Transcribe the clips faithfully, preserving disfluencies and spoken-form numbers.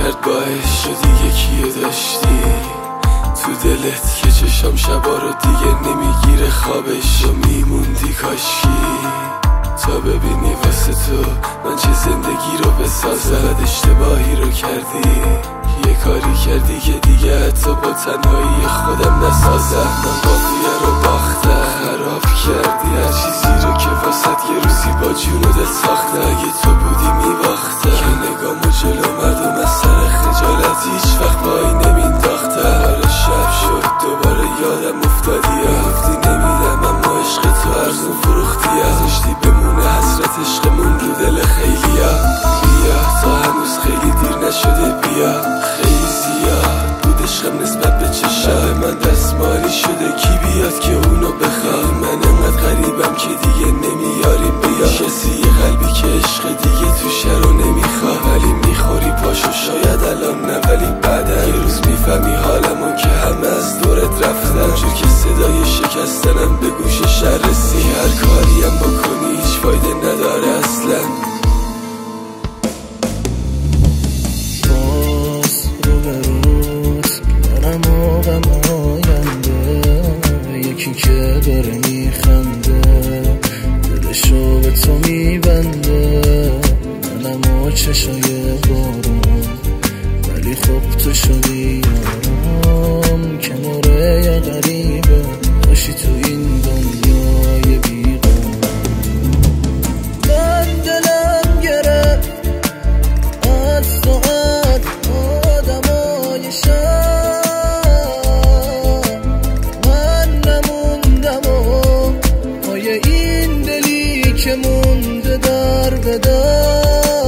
کرد باعث شدی یکیو داشتی تو دلت که چشم شبا رو دیگه نمیگیره خوابش و میموندی کاشکی تا ببینی واسه تو من چه زندگی رو بسازم. اشتباهی رو کردی، یه کاری کردی که دیگه حتی با تنهایی خودم نسازم. من قافیه رو باختم، خراب کردی هر چیزی رو که واسط یه روزی با جونودت ساخته. اگه تو بودی میباختم که نگامو جلو مردم از سر خجالت هیچ وقت پایی نمینداختم. آره شب شد دوباره یادم افتادی، گفتی نمیدم اما عشق تو ارزون فروختی. ازشتی بمونه حسرت عشقمون رو دل خیلیا. بیا تا هنوز خیلی دیر نشده، بیا خیلی زیاد بود عشقم نسبت به چشم من دستمالی شده. کی بیاد که اونو بخواد؟ من انقدر غریبم که دیگه نمیاریم. بیا کسی یه قلبی که عشق دیگه توشه رو نمیخواد، ولی میخوری پاشو شاید الان نه ولی بعدا یه روز میفهمی حالمو که همه از دورت رفتن. اونجور که صدای شکستنم به گوش شهر رسید، هر کاریم بکنی هیچ فایده نداره اصلا. باز رو به روز دارم و غم آینده، یکی که داره میخنده دلشو به تو میبنده. منم و چشای بارون ولی خب تو شدی یارم، کناره یه غریبه باشی تو این دنیای بیغم. من دلم گرفت از ساعت آدمای شب، من نموندم و پای این دلی که مونده در به در.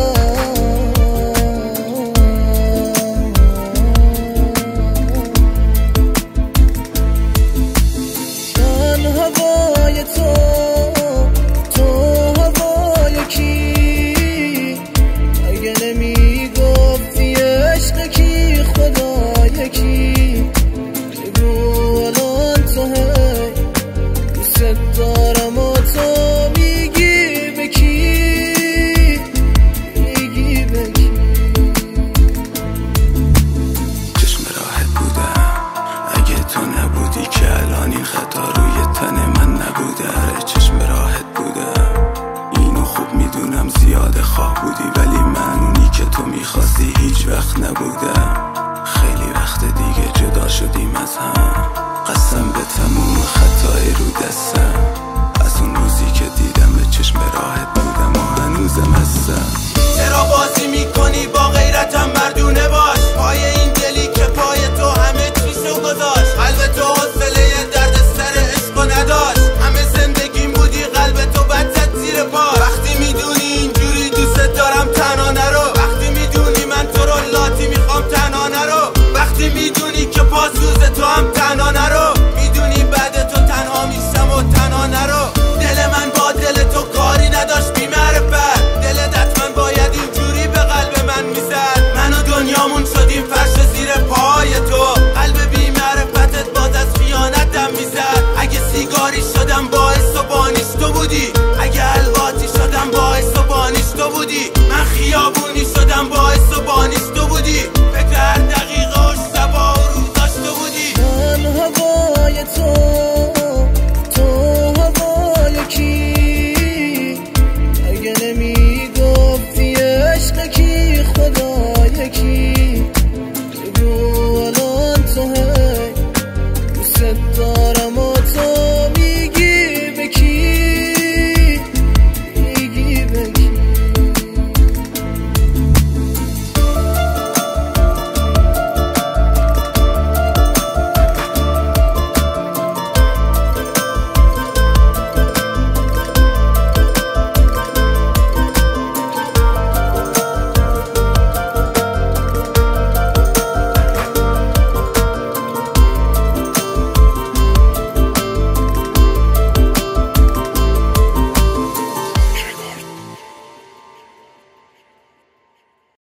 من هوای تو، تو هوای کی؟ اگه نمیگفتی عشق کی خدای کی؟ بگو الان تو هی دوست دارم و تو میگی به کی؟ میگی به کی؟ چشم راحت بودم اگه تو نبودی که الان این خطا روی تن من نبوده. آره چشم راحت بودم اینو خوب میدونم زیاد خواه بودی، ولی من اونی که تو میخواستی هیچ وقت نبودم.